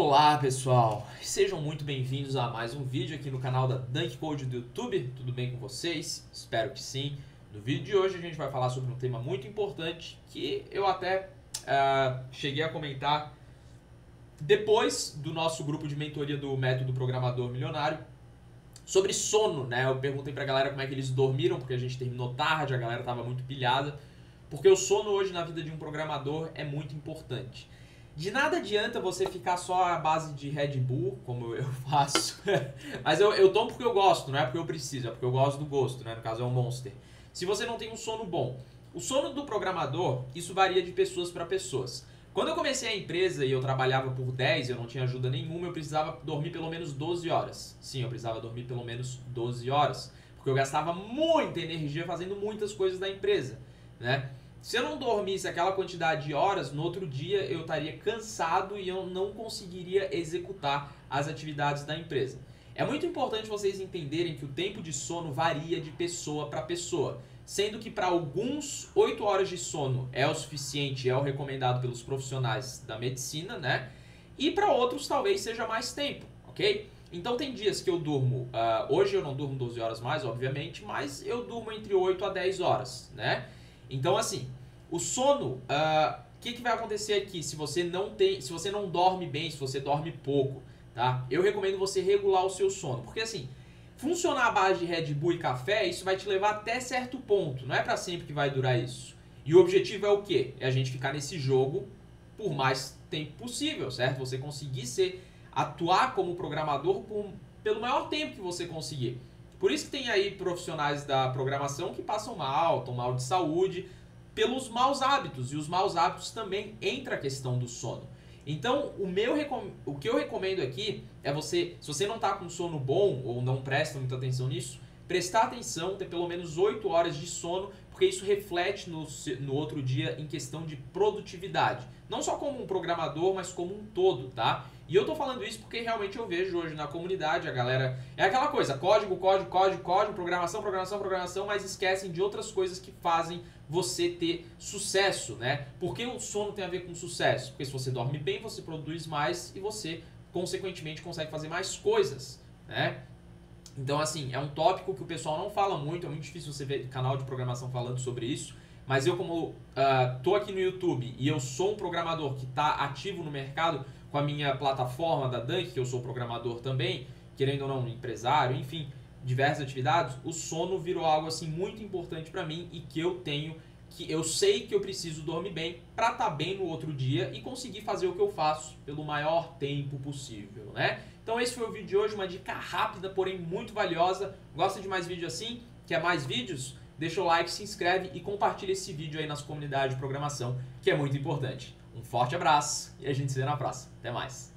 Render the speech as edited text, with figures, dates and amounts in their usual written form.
Olá pessoal, sejam muito bem-vindos a mais um vídeo aqui no canal da Dunk Code do YouTube. Tudo bem com vocês? Espero que sim. No vídeo de hoje a gente vai falar sobre um tema muito importante que eu até cheguei a comentar depois do nosso grupo de mentoria do Método Programador Milionário sobre sono, né? Eu perguntei pra galera como é que eles dormiram, porque a gente terminou tarde, a galera tava muito pilhada, porque o sono hoje na vida de um programador é muito importante. De nada adianta você ficar só à base de Red Bull, como eu faço. Mas eu tomo porque eu gosto, não é porque eu preciso, é porque eu gosto do gosto, né? No caso é um Monster. Se você não tem um sono bom. O sono do programador, isso varia de pessoas para pessoas. Quando eu comecei a empresa e eu trabalhava por 10, eu não tinha ajuda nenhuma, eu precisava dormir pelo menos 12 horas. Sim, eu precisava dormir pelo menos 12 horas. Porque eu gastava muita energia fazendo muitas coisas da empresa, né? Se eu não dormisse aquela quantidade de horas, no outro dia eu estaria cansado e eu não conseguiria executar as atividades da empresa. É muito importante vocês entenderem que o tempo de sono varia de pessoa para pessoa, sendo que para alguns 8 horas de sono é o suficiente, é o recomendado pelos profissionais da medicina, né? E para outros talvez seja mais tempo, ok? Então tem dias que eu durmo, hoje eu não durmo 12 horas mais, obviamente, mas eu durmo entre 8 a 10 horas, né? Então, assim, o sono, o que vai acontecer aqui se você não dorme bem, se você dorme pouco, tá? Eu recomendo você regular o seu sono, porque assim, funcionar à base de Red Bull e café, isso vai te levar até certo ponto, não é pra sempre que vai durar isso. E o objetivo é o quê? É a gente ficar nesse jogo por mais tempo possível, certo? Você conseguir atuar como programador pelo maior tempo que você conseguir. Por isso que tem aí profissionais da programação que passam mal, estão mal de saúde, pelos maus hábitos. E os maus hábitos também entra a questão do sono. Então, o que eu recomendo aqui é você, se você não está com sono bom ou não presta muita atenção nisso, prestar atenção, ter pelo menos 8 horas de sono, porque isso reflete no outro dia em questão de produtividade. Não só como um programador, mas como um todo, tá? E eu tô falando isso porque realmente eu vejo hoje na comunidade, a galera... É aquela coisa, código, programação, mas esquecem de outras coisas que fazem você ter sucesso, né? Por que o sono tem a ver com sucesso? Porque se você dorme bem, você produz mais e você, consequentemente, consegue fazer mais coisas, né? Então, assim, é um tópico que o pessoal não fala muito, é muito difícil você ver canal de programação falando sobre isso, mas eu, como tô aqui no YouTube e eu sou um programador que está ativo no mercado com a minha plataforma da Dunk, que eu sou programador também, querendo ou não, empresário, enfim, diversas atividades, o sono virou algo assim muito importante para mim e que eu sei que eu preciso dormir bem para estar bem no outro dia e conseguir fazer o que eu faço pelo maior tempo possível, né? Então esse foi o vídeo de hoje, uma dica rápida, porém muito valiosa. Gosta de mais vídeo assim? Quer mais vídeos? Deixa o like, se inscreve e compartilha esse vídeo aí nas comunidades de programação, que é muito importante. Um forte abraço e a gente se vê na próxima. Até mais!